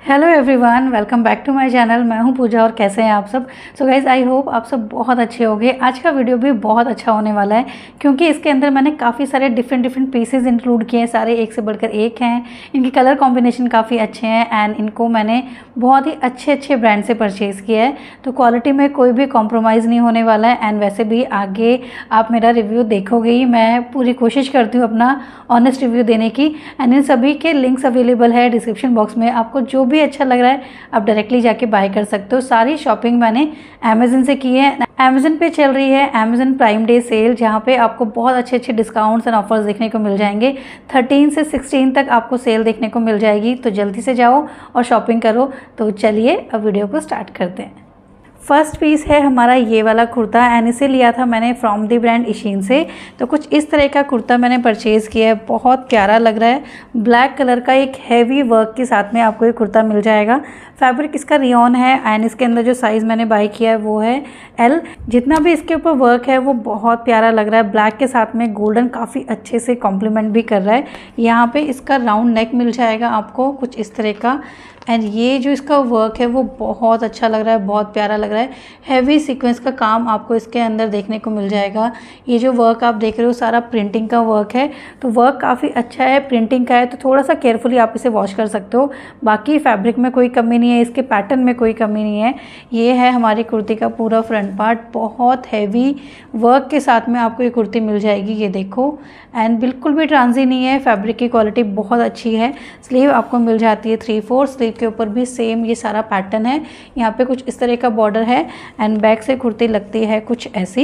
Hello everyone, welcome back to my channel. मैं हूं पूजा और कैसे हैं आप सब। सो गाइज, आई होप आप सब बहुत अच्छे होंगे। आज का वीडियो भी बहुत अच्छा होने वाला है क्योंकि इसके अंदर मैंने काफ़ी सारे डिफरेंट पीसेस इंक्लूड किए हैं। सारे एक से बढ़कर एक हैं। इनकी कलर कॉम्बिनेशन काफ़ी अच्छे हैं एंड इनको मैंने बहुत ही अच्छे ब्रांड से परचेज़ किया है, तो क्वालिटी में कोई भी कॉम्प्रोमाइज़ नहीं होने वाला है। एंड वैसे भी आगे आप मेरा रिव्यू देखोगे ही, मैं पूरी कोशिश करती हूँ अपना ऑनेस्ट रिव्यू देने की। एंड इन सभी के लिंक्स अवेलेबल है डिस्क्रिप्शन बॉक्स में। आपको जो भी अच्छा लग रहा है आप डायरेक्टली जाके बाय कर सकते हो। सारी शॉपिंग मैंने अमेजन से की है। अमेजन पे चल रही है अमेजन प्राइम डे सेल, जहाँ पे आपको बहुत अच्छे डिस्काउंट्स एंड ऑफर्स देखने को मिल जाएंगे। 13 से 16 तक आपको सेल देखने को मिल जाएगी, तो जल्दी से जाओ और शॉपिंग करो। तो चलिए अब वीडियो को स्टार्ट करते हैं। फर्स्ट पीस है हमारा ये वाला कुर्ता एंड इसे लिया था मैंने फ्रॉम द ब्रांड इशीन से। तो कुछ इस तरह का कुर्ता मैंने परचेज़ किया है, बहुत प्यारा लग रहा है। ब्लैक कलर का एक हैवी वर्क के साथ में आपको ये कुर्ता मिल जाएगा। फैब्रिक इसका रियॉन है एंड इसके अंदर जो साइज़ मैंने बाय किया है वो है एल। जितना भी इसके ऊपर वर्क है वो बहुत प्यारा लग रहा है। ब्लैक के साथ में गोल्डन काफ़ी अच्छे से कॉम्प्लीमेंट भी कर रहा है। यहाँ पे इसका राउंड नेक मिल जाएगा आपको कुछ इस तरह का। एंड ये जो इसका वर्क है वो बहुत अच्छा लग रहा है, बहुत प्यारा लग रहा है। हैवी सीक्वेंस का काम आपको इसके अंदर देखने को मिल जाएगा। ये जो वर्क आप देख रहे हो सारा प्रिंटिंग का वर्क है, तो वर्क काफ़ी अच्छा है, प्रिंटिंग का है, तो थोड़ा सा केयरफुली आप इसे वॉश कर सकते हो। बाकी फैब्रिक में कोई कमी नहीं है, इसके पैटर्न में कोई कमी नहीं है। ये है हमारी कुर्ती का पूरा फ्रंट पार्ट। बहुत हैवी वर्क के साथ में आपको ये कुर्ती मिल जाएगी, ये देखो। एंड बिल्कुल भी ट्रांजी नहीं है, फैब्रिक की क्वालिटी बहुत अच्छी है। स्लीव आपको मिल जाती है 3/4। स्लीव के ऊपर भी सेम ये सारा पैटर्न है। यहाँ पे कुछ इस तरह का बॉर्डर है एंड बैक से कुर्ती लगती है कुछ ऐसी।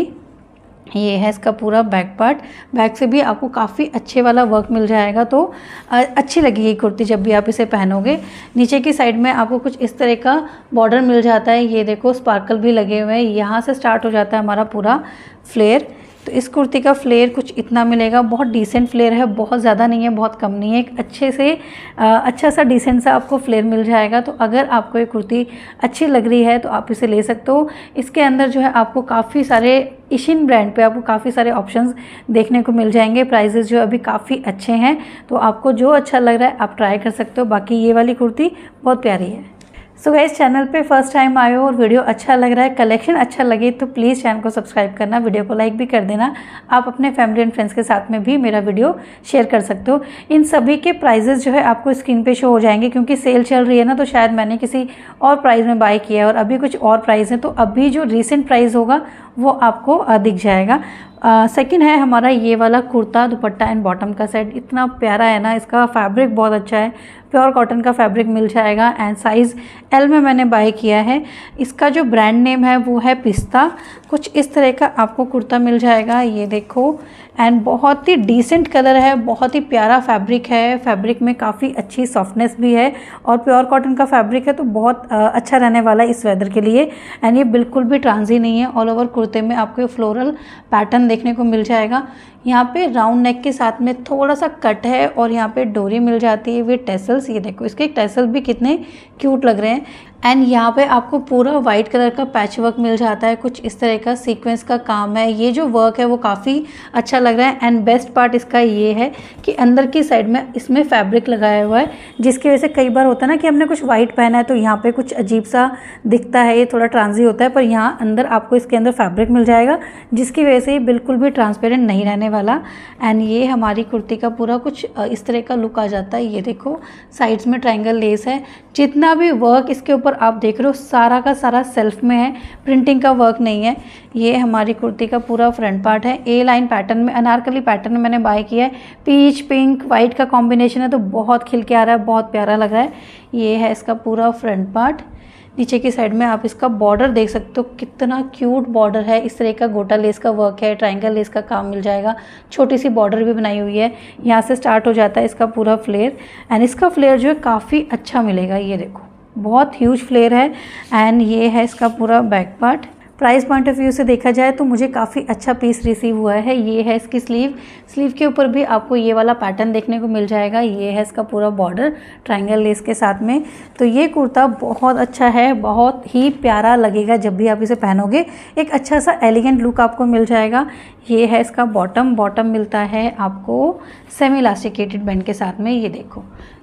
ये है इसका पूरा बैक पार्ट। बैक से भी आपको काफ़ी अच्छे वाला वर्क मिल जाएगा, तो अच्छी लगेगी कुर्ती जब भी आप इसे पहनोगे। नीचे की साइड में आपको कुछ इस तरह का बॉर्डर मिल जाता है, ये देखो स्पार्कल भी लगे हुए हैं। यहाँ से स्टार्ट हो जाता है हमारा पूरा फ्लेयर। तो इस कुर्ती का फ्लेयर कुछ इतना मिलेगा, बहुत डिसेंट फ्लेयर है, बहुत ज़्यादा नहीं है, बहुत कम नहीं है। एक अच्छे से अच्छा सा डिसेंट सा आपको फ्लेयर मिल जाएगा। तो अगर आपको ये कुर्ती अच्छी लग रही है तो आप इसे ले सकते हो। इसके अंदर जो है आपको काफ़ी सारे इशिन ब्रांड पे आपको काफ़ी सारे ऑप्शंस देखने को मिल जाएंगे। प्राइजेस जो अभी काफ़ी अच्छे हैं, तो आपको जो अच्छा लग रहा है आप ट्राई कर सकते हो। बाकी ये वाली कुर्ती बहुत प्यारी है। सो गाइस, चैनल पे फर्स्ट टाइम आए हो और वीडियो अच्छा लग रहा है, कलेक्शन अच्छा लगे तो प्लीज़ चैनल को सब्सक्राइब करना, वीडियो को लाइक भी कर देना। आप अपने फैमिली एंड फ्रेंड्स के साथ में भी मेरा वीडियो शेयर कर सकते हो। इन सभी के प्राइजेस जो है आपको स्क्रीन पे शो हो जाएंगे, क्योंकि सेल चल रही है ना, तो शायद मैंने किसी और प्राइस में बाय किया है और अभी कुछ और प्राइस है, तो अभी जो रिसेंट प्राइस होगा वो आपको दिख जाएगा। सेकंड है हमारा ये वाला कुर्ता, दुपट्टा एंड बॉटम का सेट। इतना प्यारा है ना, इसका फैब्रिक बहुत अच्छा है, प्योर कॉटन का फैब्रिक मिल जाएगा। एंड साइज़ एल में मैंने बाय किया है। इसका जो ब्रांड नेम है वो है पिस्ता। कुछ इस तरह का आपको कुर्ता मिल जाएगा, ये देखो। एंड बहुत ही डिसेंट कलर है, बहुत ही प्यारा फैब्रिक है। फैब्रिक में काफ़ी अच्छी सॉफ्टनेस भी है और प्योर कॉटन का फैब्रिक है, तो बहुत अच्छा रहने वाला है इस वेदर के लिए। एंड ये बिल्कुल भी ट्रांजी नहीं है। ऑल ओवर कुर्ते में आपको फ्लोरल पैटर्न देखने को मिल जाएगा। यहाँ पे राउंड नेक के साथ में थोड़ा सा कट है और यहाँ पे डोरी मिल जाती है विद टेसल्स। ये देखो, इसके टेसल भी कितने क्यूट लग रहे हैं। एंड यहाँ पे आपको पूरा वाइट कलर का पैच वर्क मिल जाता है, कुछ इस तरह का सीक्वेंस का काम है। ये जो वर्क है वो काफ़ी अच्छा लग रहा है। एंड बेस्ट पार्ट इसका ये है कि अंदर की साइड में इसमें फैब्रिक लगाया हुआ है, जिसकी वजह से कई बार होता है ना कि हमने कुछ वाइट पहना है तो यहाँ पे कुछ अजीब सा दिखता है, ये थोड़ा ट्रांजी होता है, पर यहाँ अंदर आपको इसके अंदर फैब्रिक मिल जाएगा, जिसकी वजह से ये बिल्कुल भी ट्रांसपेरेंट नहीं रहने वाला। एंड ये हमारी कुर्ती का पूरा कुछ इस तरह का लुक आ जाता है। ये देखो, साइड्स में ट्रायंगल लेस है। जितना भी वर्क इसके ऊपर आप देख रहे हो सारा का सारा सेल्फ में है, प्रिंटिंग का वर्क नहीं है। ये हमारी कुर्ती का पूरा फ्रंट पार्ट है। ए लाइन पैटर्न में, अनारकली पैटर्न में मैंने बाय किया है। पीच पिंक वाइट का कॉम्बिनेशन है, तो बहुत खिल के आ रहा है, बहुत प्यारा लग रहा है। ये है इसका पूरा फ्रंट पार्ट। नीचे की साइड में आप इसका बॉर्डर देख सकते हो, कितना क्यूट बॉर्डर है। इस तरह का गोटा लेस का वर्क है, ट्रायंगल लेस का काम मिल जाएगा। छोटी सी बॉर्डर भी बनाई हुई है। यहाँ से स्टार्ट हो जाता है इसका पूरा फ्लेयर। एंड इसका फ्लेयर जो है काफ़ी अच्छा मिलेगा, ये देखो बहुत ह्यूज फ्लेयर है। एंड ये है इसका पूरा back part. Price point of view से देखा जाए तो मुझे काफ़ी अच्छा पीस रिसीव हुआ है। ये है इसकी स्लीव। स्लीव के ऊपर भी आपको ये वाला पैटर्न देखने को मिल जाएगा। ये है इसका पूरा बॉर्डर ट्रायंगल लेस के साथ में। तो ये कुर्ता बहुत अच्छा है, बहुत ही प्यारा लगेगा जब भी आप इसे पहनोगे। एक अच्छा सा एलिगेंट लुक आपको मिल जाएगा। ये है इसका बॉटम। बॉटम मिलता है आपको सेमी इलास्टिकेटेड बैंड के साथ में, ये देखो।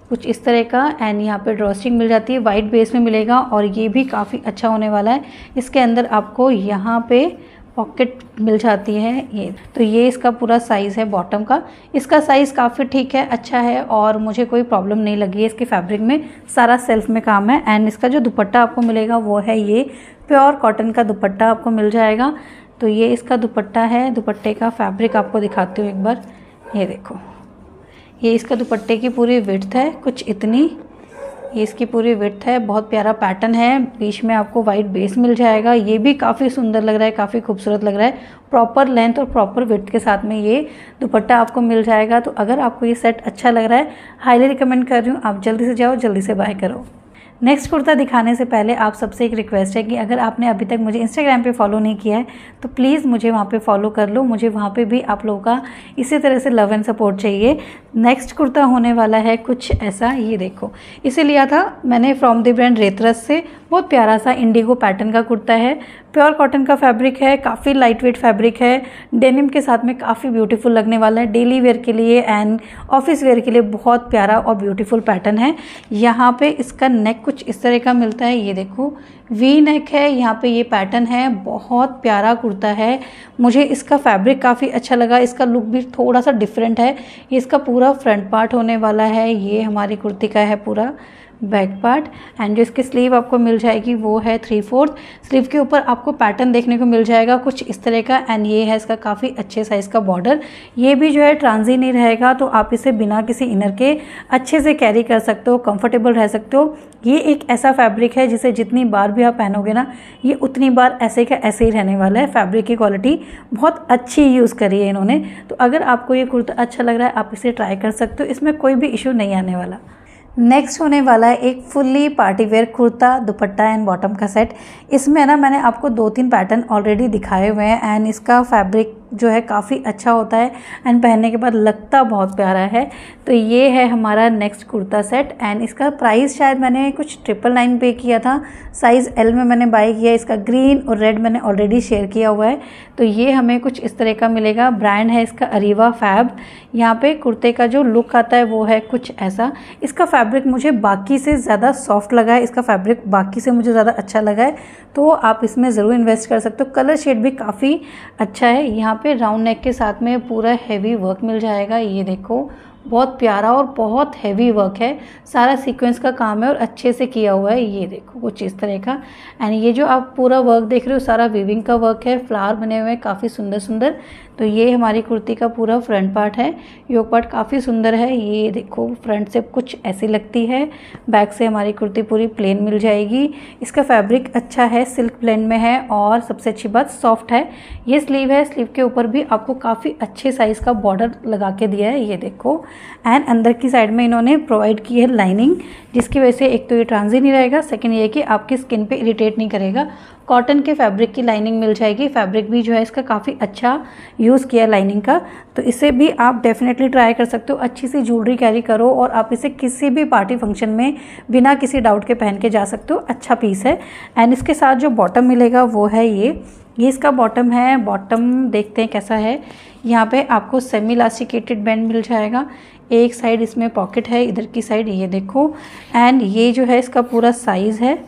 कुछ इस तरह का। एंड यहाँ पे ड्रॉस्ट्रिंग मिल जाती है, वाइट बेस में मिलेगा और ये भी काफ़ी अच्छा होने वाला है। इसके अंदर आपको यहाँ पे पॉकेट मिल जाती है ये। तो ये इसका पूरा साइज़ है बॉटम का। इसका साइज़ काफ़ी ठीक है, अच्छा है और मुझे कोई प्रॉब्लम नहीं लगी है इसके फैब्रिक में, सारा सेल्फ में काम है। एंड इसका जो दुपट्टा आपको मिलेगा वो है ये प्योर कॉटन का दुपट्टा आपको मिल जाएगा। तो ये इसका दुपट्टा है। दुपट्टे का फैब्रिक आपको दिखाती हूँ एक बार, ये देखो, ये इसका दुपट्टे की पूरी विड्थ है कुछ इतनी, ये इसकी पूरी विड्थ है। बहुत प्यारा पैटर्न है, बीच में आपको वाइट बेस मिल जाएगा। ये भी काफ़ी सुंदर लग रहा है, काफ़ी खूबसूरत लग रहा है। प्रॉपर लेंथ और प्रॉपर विड्थ के साथ में ये दुपट्टा आपको मिल जाएगा। तो अगर आपको ये सेट अच्छा लग रहा है, हाईली रिकमेंड कर रही हूँ, आप जल्दी से जाओ, जल्दी से बाय करो। नेक्स्ट कुर्ता दिखाने से पहले आप सबसे एक रिक्वेस्ट है कि अगर आपने अभी तक मुझे इंस्टाग्राम पे फॉलो नहीं किया है तो प्लीज़ मुझे वहाँ पे फॉलो कर लो। मुझे वहाँ पे भी आप लोगों का इसी तरह से लव एंड सपोर्ट चाहिए। नेक्स्ट कुर्ता होने वाला है कुछ ऐसा, ये देखो, इसे लिया था मैंने फ्रॉम द ब्रांड रेतरस से। बहुत प्यारा सा इंडिगो पैटर्न का कुर्ता है, प्योर कॉटन का फैब्रिक है, काफ़ी लाइट वेट फैब्रिक है, डेनिम के साथ में काफ़ी ब्यूटीफुल लगने वाला है। डेली वेयर के लिए एंड ऑफिस वेयर के लिए बहुत प्यारा और ब्यूटीफुल पैटर्न है। यहाँ पे इसका नेक कुछ इस तरह का मिलता है, ये देखो वी नेक है, यहाँ पे ये पैटर्न है। बहुत प्यारा कुर्ता है, मुझे इसका फैब्रिक काफ़ी अच्छा लगा। इसका लुक भी थोड़ा सा डिफरेंट है। ये इसका पूरा फ्रंट पार्ट होने वाला है, ये हमारी कुर्ती का है पूरा बैक पार्ट। एंड जो इसकी स्लीव आपको मिल जाएगी वो है 3/4। स्लीव के ऊपर आपको पैटर्न देखने को मिल जाएगा कुछ इस तरह का। एंड ये है इसका काफ़ी अच्छे साइज़ का बॉर्डर। ये भी जो है ट्रांजी नहीं रहेगा, तो आप इसे बिना किसी इनर के अच्छे से कैरी कर सकते हो, कंफर्टेबल रह सकते हो। ये एक ऐसा फैब्रिक है जिसे जितनी बार भी आप पहनोगे ना, ये उतनी बार ऐसे का ऐसे ही रहने वाला है। फैब्रिक की क्वालिटी बहुत अच्छी यूज़ करी है इन्होंने। तो अगर आपको ये कुर्ता अच्छा लग रहा है, आप इसे ट्राई कर सकते हो, इसमें कोई भी इशू नहीं आने वाला। नेक्स्ट होने वाला है एक fully party wear kurta, dupatta and bottom का सेट। इसमें ना मैंने आपको 2-3 पैटर्न ऑलरेडी दिखाए हुए हैं। एंड इसका फैब्रिक जो है काफ़ी अच्छा होता है एंड पहनने के बाद लगता बहुत प्यारा है। तो ये है हमारा नेक्स्ट कुर्ता सेट। एंड इसका प्राइस शायद मैंने कुछ 999 पे किया था, साइज़ L में मैंने बाय किया। इसका ग्रीन और रेड मैंने ऑलरेडी शेयर किया हुआ है। तो ये हमें कुछ इस तरह का मिलेगा। ब्रांड है इसका अरीवा फैब। यहाँ पे कुर्ते का जो लुक आता है वो है कुछ ऐसा। इसका फैब्रिक मुझे बाकी से ज़्यादा सॉफ्ट लगा है, इसका फैब्रिक बाकी से मुझे ज़्यादा अच्छा लगा है, तो आप इसमें ज़रूर इन्वेस्ट कर सकते हो। कलर शेड भी काफ़ी अच्छा है। यहाँ पे राउंड नेक के साथ में पूरा हैवी वर्क मिल जाएगा, ये देखो बहुत प्यारा और बहुत हैवी वर्क है। सारा सीक्वेंस का काम है और अच्छे से किया हुआ है, ये देखो कुछ इस तरह का। एंड ये जो आप पूरा वर्क देख रहे हो सारा वीविंग का वर्क है, फ्लावर बने हुए हैं काफ़ी सुंदर सुंदर। तो ये हमारी कुर्ती का पूरा फ्रंट पार्ट है। योक पार्ट काफ़ी सुंदर है, ये देखो फ्रंट से कुछ ऐसी लगती है, बैक से हमारी कुर्ती पूरी प्लेन मिल जाएगी। इसका फैब्रिक अच्छा है, सिल्क ब्लेंड में है और सबसे अच्छी बात सॉफ्ट है। ये स्लीव है, स्लीव के ऊपर भी आपको काफ़ी अच्छे साइज़ का बॉर्डर लगा के दिया है, ये देखो। एंड अंदर की साइड में इन्होंने प्रोवाइड की है लाइनिंग, जिसकी वजह से एक तो ये ट्रांजी नहीं रहेगा, सेकंड ये कि आपकी स्किन पे इरिटेट नहीं करेगा। कॉटन के फैब्रिक की लाइनिंग मिल जाएगी। फैब्रिक भी जो है इसका काफ़ी अच्छा यूज़ किया लाइनिंग का, तो इसे भी आप डेफिनेटली ट्राई कर सकते हो। अच्छी सी ज्वेलरी कैरी करो और आप इसे किसी भी पार्टी फंक्शन में बिना किसी डाउट के पहन के जा सकते हो, अच्छा पीस है। एंड इसके साथ जो बॉटम मिलेगा वो है ये इसका बॉटम है। बॉटम देखते हैं कैसा है। यहाँ पे आपको सेमी इलास्टिकेटेड बैंड मिल जाएगा, एक साइड इसमें पॉकेट है, इधर की साइड ये देखो। एंड ये जो है इसका पूरा साइज़ है,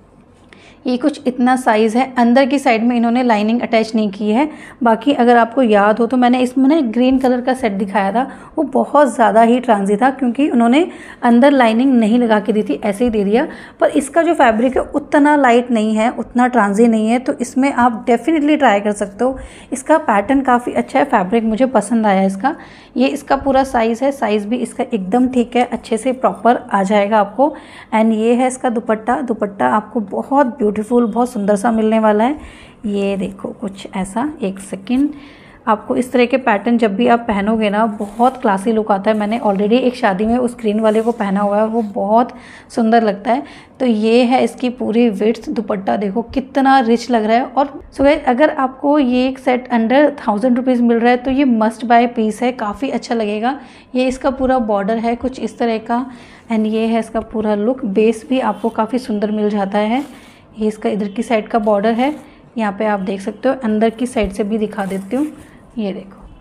ये कुछ इतना साइज़ है। अंदर की साइड में इन्होंने लाइनिंग अटैच नहीं की है। बाकी अगर आपको याद हो तो मैंने इसमें ना ग्रीन कलर का सेट दिखाया था, वो बहुत ज़्यादा ही ट्रांजी था क्योंकि उन्होंने अंदर लाइनिंग नहीं लगा के दी थी, ऐसे ही दे दिया। पर इसका जो फैब्रिक है उतना लाइट नहीं है, उतना ट्रांजी नहीं है, तो इसमें आप डेफिनेटली ट्राई कर सकते हो। इसका पैटर्न काफ़ी अच्छा है, फैब्रिक मुझे पसंद आया इसका। ये इसका पूरा साइज़ है, साइज़ भी इसका एकदम ठीक है, अच्छे से प्रॉपर आ जाएगा आपको। एंड ये है इसका दुपट्टा। दुपट्टा आपको बहुत ब्यूटीफुल, बहुत सुंदर सा मिलने वाला है, ये देखो कुछ ऐसा। एक सेकंड, आपको इस तरह के पैटर्न जब भी आप पहनोगे ना बहुत क्लासी लुक आता है। मैंने ऑलरेडी एक शादी में उस ग्रीन वाले को पहना हुआ है, वो बहुत सुंदर लगता है। तो ये है इसकी पूरी विड्थ। दुपट्टा देखो कितना रिच लग रहा है। और सो गाइस, अगर आपको ये एक सेट अंडर 1000 रुपीज़ मिल रहा है तो ये मस्ट बाय पीस है, काफ़ी अच्छा लगेगा। ये इसका पूरा बॉर्डर है कुछ इस तरह का। एंड ये है इसका पूरा लुक। बेस भी आपको काफ़ी सुंदर मिल जाता है। ये इसका इधर की साइड का बॉर्डर है, यहाँ पे आप देख सकते हो। अंदर की साइड से भी दिखा देती हूँ, ये देखो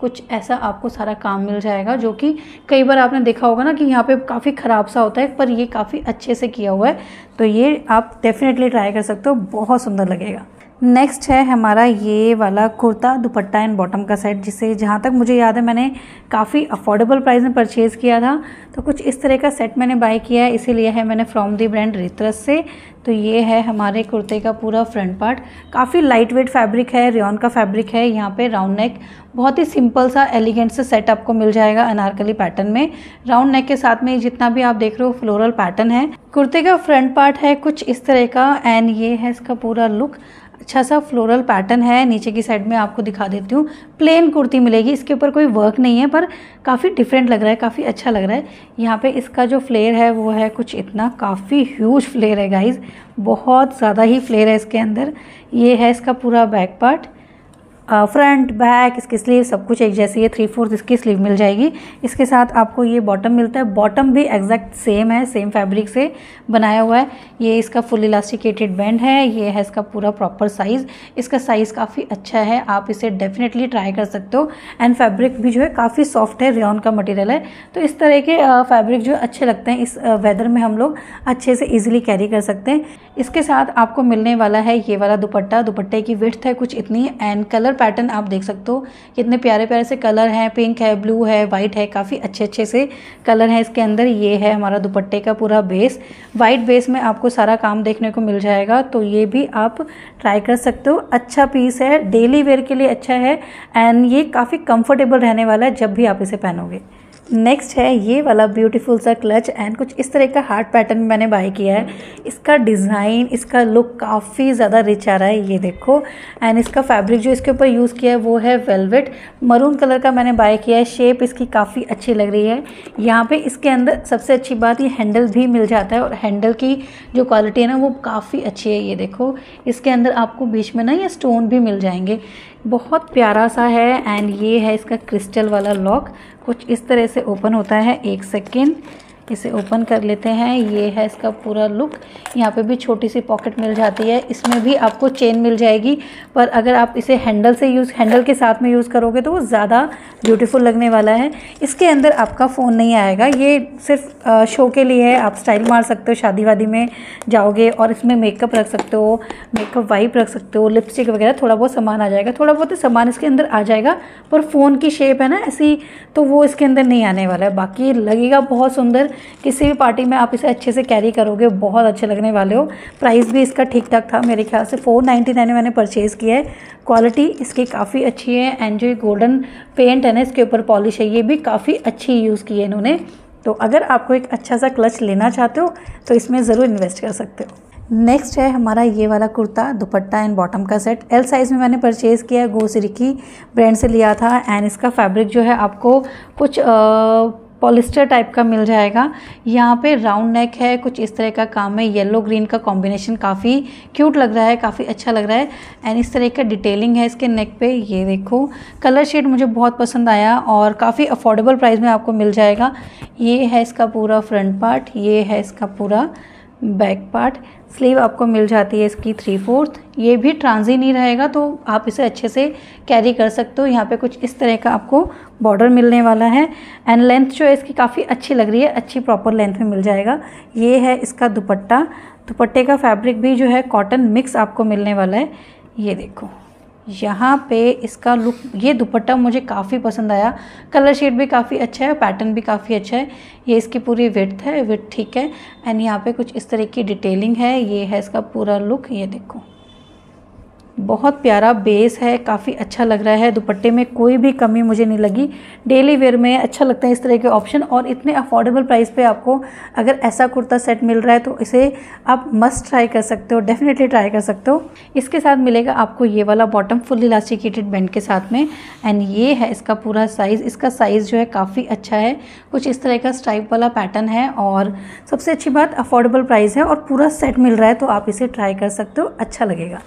कुछ ऐसा आपको सारा काम मिल जाएगा, जो कि कई बार आपने देखा होगा ना कि यहाँ पे काफ़ी ख़राब सा होता है, पर ये काफ़ी अच्छे से किया हुआ है। तो ये आप डेफिनेटली ट्राई कर सकते हो, बहुत सुंदर लगेगा। नेक्स्ट है हमारा ये वाला कुर्ता दुपट्टा एंड बॉटम का सेट, जिसे जहाँ तक मुझे याद है मैंने काफ़ी अफोर्डेबल प्राइस में परचेज़ किया था। तो कुछ इस तरह का सेट मैंने बाय किया है, इसे लिया है मैंने फ्रॉम दी ब्रांड रितरस से। तो ये है हमारे कुर्ते का पूरा फ्रंट पार्ट, काफ़ी लाइट वेट फैब्रिक है, रेयॉन का फैब्रिक है। यहाँ पे राउंड नेक, बहुत ही सिंपल सा एलिगेंट सा सेट आपको मिल जाएगा अनारकली पैटर्न में। राउंड नेक के साथ में जितना भी आप देख रहे हो फ्लोरल पैटर्न है। कुर्ते का फ्रंट पार्ट है कुछ इस तरह का एंड ये है इसका पूरा लुक। अच्छा सा फ्लोरल पैटर्न है। नीचे की साइड में आपको दिखा देती हूँ, प्लेन कुर्ती मिलेगी, इसके ऊपर कोई वर्क नहीं है, पर काफ़ी डिफरेंट लग रहा है, काफ़ी अच्छा लग रहा है। यहाँ पे इसका जो फ्लेयर है वो है कुछ इतना, काफ़ी ह्यूज फ्लेयर है गाइज, बहुत ज़्यादा ही फ्लेयर है इसके अंदर। ये है इसका पूरा बैक पार्ट, फ्रंट बैक इसकी स्लीव सब कुछ एक जैसी है, 3/4 इसकी स्लीव मिल जाएगी। इसके साथ आपको ये बॉटम मिलता है, बॉटम भी एग्जैक्ट सेम है, सेम फैब्रिक से बनाया हुआ है। ये इसका फुल इलास्टिकेटेड बैंड है, ये है इसका पूरा प्रॉपर साइज़। इसका साइज़ काफ़ी अच्छा है, आप इसे डेफिनेटली ट्राई कर सकते हो। एंड फैब्रिक भी जो है काफ़ी सॉफ्ट है, रेयॉन का मटेरियल है। तो इस तरह के फैब्रिक जो अच्छे लगते हैं इस वेदर में, हम लोग अच्छे से ईजिली कैरी कर सकते हैं। इसके साथ आपको मिलने वाला है ये वाला दुपट्टा। दुपट्टे की विड्थ है कुछ इतनी एंड कलर पैटर्न आप देख सकते हो, कितने प्यारे प्यारे से कलर हैं, पिंक है, ब्लू है, वाइट है, काफ़ी अच्छे अच्छे से कलर हैं इसके अंदर। ये है हमारा दुपट्टे का पूरा बेस, वाइट बेस में आपको सारा काम देखने को मिल जाएगा। तो ये भी आप ट्राई कर सकते हो, अच्छा पीस है, डेली वेयर के लिए अच्छा है एंड ये काफ़ी कंफर्टेबल रहने वाला है जब भी आप इसे पहनोगे। नेक्स्ट है ये वाला ब्यूटीफुल सा क्लच एंड कुछ इस तरह का हार्ट पैटर्न मैंने बाय किया है। इसका डिज़ाइन, इसका लुक काफ़ी ज़्यादा रिच आ रहा है, ये देखो। एंड इसका फैब्रिक जो इसके ऊपर यूज़ किया है वो है वेलवेट, मरून कलर का मैंने बाय किया है। शेप इसकी काफ़ी अच्छी लग रही है। यहाँ पे इसके अंदर सबसे अच्छी बात ये हैंडल भी मिल जाता है और हैंडल की जो क्वालिटी है ना वो काफ़ी अच्छी है। ये देखो, इसके अंदर आपको बीच में ना ये स्टोन भी मिल जाएंगे, बहुत प्यारा सा है। एंड ये है इसका क्रिस्टल वाला लॉक, कुछ इस तरह से ओपन होता है। एक सेकेंड, इसे ओपन कर लेते हैं। ये है इसका पूरा लुक। यहाँ पे भी छोटी सी पॉकेट मिल जाती है, इसमें भी आपको चेन मिल जाएगी, पर अगर आप इसे हैंडल के साथ में यूज़ करोगे तो वो ज़्यादा ब्यूटीफुल लगने वाला है। इसके अंदर आपका फ़ोन नहीं आएगा, ये सिर्फ शो के लिए है। आप स्टाइल मार सकते हो, शादी वादी में जाओगे और इसमें मेकअप रख सकते हो, मेकअप वाइप रख सकते हो, लिपस्टिक वगैरह थोड़ा बहुत सामान आ जाएगा, थोड़ा बहुत सामान इसके अंदर आ जाएगा, पर फ़ोन की शेप है ना ऐसी, तो वो इसके अंदर नहीं आने वाला है। बाकी लगेगा बहुत सुंदर, किसी भी पार्टी में आप इसे अच्छे से कैरी करोगे, बहुत अच्छे लगने वाले हो। प्राइस भी इसका ठीक ठाक था, मेरे ख्याल से 499 में मैंने परचेज़ किया है। क्वालिटी इसकी काफ़ी अच्छी है एंड जो गोल्डन पेंट है ना इसके ऊपर पॉलिश है, ये भी काफ़ी अच्छी यूज़ की है इन्होंने। तो अगर आपको एक अच्छा सा क्लच लेना चाहते हो तो इसमें ज़रूर इन्वेस्ट कर सकते हो। नेक्स्ट है हमारा ये वाला कुर्ता दुपट्टा एंड बॉटम का सेट। एल साइज़ में मैंने परचेज़ किया है, गोसिरिकी ब्रांड से लिया था। एंड इसका फैब्रिक जो है आपको कुछ पॉलिस्टर टाइप का मिल जाएगा। यहाँ पे राउंड नेक है, कुछ इस तरह का काम है। येलो ग्रीन का कॉम्बिनेशन काफ़ी क्यूट लग रहा है, काफ़ी अच्छा लग रहा है। एंड इस तरह का डिटेलिंग है इसके नेक पे, ये देखो। कलर शेड मुझे बहुत पसंद आया और काफ़ी अफोर्डेबल प्राइस में आपको मिल जाएगा। ये है इसका पूरा फ्रंट पार्ट, ये है इसका पूरा बैक पार्ट। स्लीव आपको मिल जाती है इसकी 3/4, ये भी ट्रांजी नहीं रहेगा, तो आप इसे अच्छे से कैरी कर सकते हो। यहाँ पे कुछ इस तरह का आपको बॉर्डर मिलने वाला है एंड लेंथ जो है इसकी काफ़ी अच्छी लग रही है, अच्छी प्रॉपर लेंथ में मिल जाएगा। ये है इसका दुपट्टा, दुपट्टे का फैब्रिक भी जो है कॉटन मिक्स आपको मिलने वाला है। ये देखो, यहाँ पे इसका लुक, ये दुपट्टा मुझे काफ़ी पसंद आया, कलर शेड भी काफ़ी अच्छा है, पैटर्न भी काफ़ी अच्छा है। ये इसकी पूरी विड्थ है, विड्थ ठीक है। एंड यहाँ पे कुछ इस तरह की डिटेलिंग है। ये है इसका पूरा लुक, ये देखो, बहुत प्यारा बेस है, काफ़ी अच्छा लग रहा है। दुपट्टे में कोई भी कमी मुझे नहीं लगी, डेली वेयर में अच्छा लगता है इस तरह के ऑप्शन। और इतने अफोर्डेबल प्राइस पे आपको अगर ऐसा कुर्ता सेट मिल रहा है तो इसे आप मस्ट ट्राई कर सकते हो, डेफिनेटली ट्राई कर सकते हो। इसके साथ मिलेगा आपको ये वाला बॉटम फुल इलास्टिकेटेड बैंड के साथ में। एंड ये है इसका पूरा साइज़, इसका साइज़ जो है काफ़ी अच्छा है, कुछ इस तरह का स्ट्राइप वाला पैटर्न है और सबसे अच्छी बात अफोर्डेबल प्राइस है और पूरा सेट मिल रहा है, तो आप इसे ट्राई कर सकते हो, अच्छा लगेगा।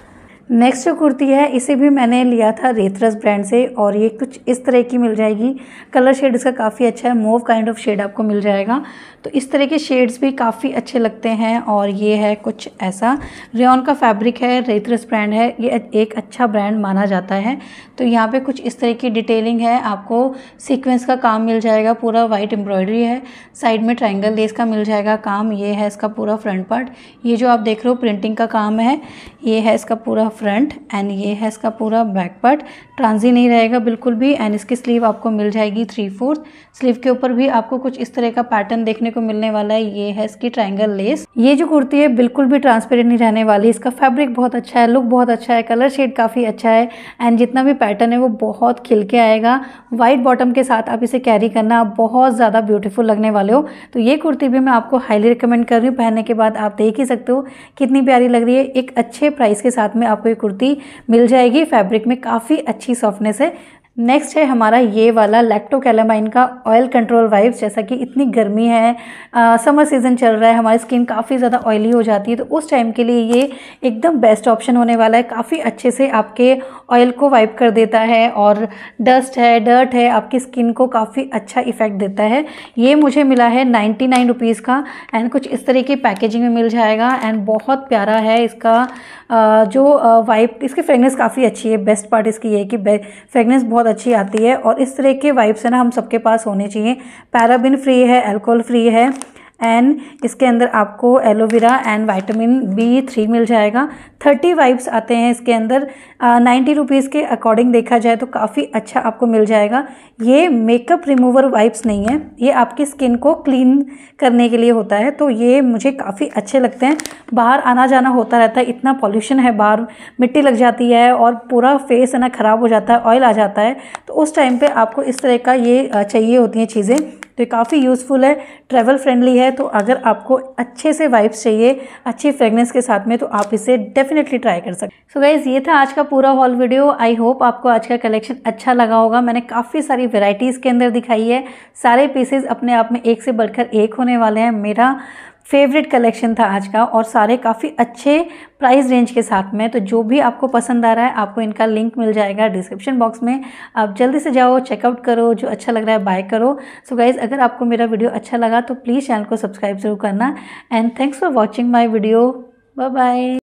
नेक्स्ट जो कुर्ती है इसे भी मैंने लिया था रेतरस ब्रांड से और ये कुछ इस तरह की मिल जाएगी। कलर शेड इसका काफ़ी अच्छा है, मूव काइंड ऑफ शेड आपको मिल जाएगा। तो इस तरह के शेड्स भी काफ़ी अच्छे लगते हैं। और ये है कुछ ऐसा, रेयॉन का फैब्रिक है, रेतरस ब्रांड है, ये एक अच्छा ब्रांड माना जाता है। तो यहाँ पे कुछ इस तरह की डिटेलिंग है, आपको सीक्वेंस का काम मिल जाएगा, पूरा वाइट एम्ब्रॉयडरी है, साइड में ट्रायंगल लेस का मिल जाएगा काम। ये है इसका पूरा फ्रंट पार्ट, ये जो आप देख रहे हो प्रिंटिंग का काम है, ये है इसका पूरा फ्रंट एंड ये है इसका पूरा बैक पार्ट। ट्रांजी नहीं रहेगा बिल्कुल भी। एंड इसकी स्लीव आपको मिल जाएगी 3/4। स्लीव के ऊपर भी आपको कुछ इस तरह का पैटर्न देखने को मिलने वाला है। ये है इसकी ट्रायंगल लेस। ये जो कुर्ती है बिल्कुल भी ट्रांसपेरेंट नहीं रहने वाली। इसका फैब्रिक बहुत अच्छा है, लुक बहुत अच्छा है, कलर शेड काफ़ी अच्छा है एंड जितना भी पैटर्न है वो बहुत खिल के आएगा। वाइट बॉटम के साथ आप इसे कैरी करना, आप बहुत ज़्यादा ब्यूटीफुल लगने वाले हो। तो ये कुर्ती भी मैं आपको हाईली रिकमेंड कर रही हूँ। पहनने के बाद आप देख ही सकते हो कितनी प्यारी लग रही है। एक अच्छे प्राइस के साथ में आपको ये कुर्ती मिल जाएगी। फैब्रिक में काफ़ी अच्छी सॉफ्टनेस है। नेक्स्ट है हमारा ये वाला लैक्टोकैलामाइन का ऑयल कंट्रोल वाइप्स। जैसा कि इतनी गर्मी है, समर सीजन चल रहा है, हमारी स्किन काफ़ी ज़्यादा ऑयली हो जाती है, तो उस टाइम के लिए ये एकदम बेस्ट ऑप्शन होने वाला है। काफ़ी अच्छे से आपके ऑयल को वाइप कर देता है और डस्ट है, डर्ट है, आपकी स्किन को काफ़ी अच्छा इफेक्ट देता है। ये मुझे मिला है 99 रुपीज़ का एंड कुछ इस तरह की पैकेजिंग में मिल जाएगा एंड बहुत प्यारा है इसका जो वाइप। इसकी फ्रेगनेंस काफ़ी अच्छी है। बेस्ट पार्ट इसकी ये है कि फ्रेगनेंस बहुत अच्छी आती है और इस तरह के वाइप्स है ना हम सबके पास होने चाहिए। पैराबिन फ्री है, अल्कोहल फ्री है एंड इसके अंदर आपको एलोवेरा एंड विटामिन B3 मिल जाएगा। 30 वाइप्स आते हैं इसके अंदर। 90 रुपीज़ के अकॉर्डिंग देखा जाए तो काफ़ी अच्छा आपको मिल जाएगा। ये मेकअप रिमूवर वाइप्स नहीं है, ये आपकी स्किन को क्लीन करने के लिए होता है। तो ये मुझे काफ़ी अच्छे लगते हैं। बाहर आना जाना होता रहता है, इतना पॉल्यूशन है बाहर, मिट्टी लग जाती है और पूरा फेस है ना ख़राब हो जाता है, ऑयल आ जाता है। तो उस टाइम पे आपको इस तरह का ये चाहिए होती हैं चीज़ें। तो ये काफ़ी यूज़फुल है, ट्रैवल फ्रेंडली है। तो अगर आपको अच्छे से वाइब्स चाहिए अच्छी फ्रेगनेंस के साथ में तो आप इसे डेफिनेटली ट्राई कर सकते हैं। सो गाइज ये था आज का पूरा हॉल वीडियो। आई होप आपको आज का कलेक्शन अच्छा लगा होगा। मैंने काफ़ी सारी वेराइटीज़ के अंदर दिखाई है। सारे पीसेस अपने आप में एक से बढ़कर एक होने वाले हैं। मेरा फेवरेट कलेक्शन था आज का और सारे काफ़ी अच्छे प्राइस रेंज के साथ में। तो जो भी आपको पसंद आ रहा है आपको इनका लिंक मिल जाएगा डिस्क्रिप्शन बॉक्स में। आप जल्दी से जाओ, चेकआउट करो, जो अच्छा लग रहा है बाय करो। सो गाइज़ अगर आपको मेरा वीडियो अच्छा लगा तो प्लीज़ चैनल को सब्सक्राइब जरूर करना and thanks for watching my video. Bye bye.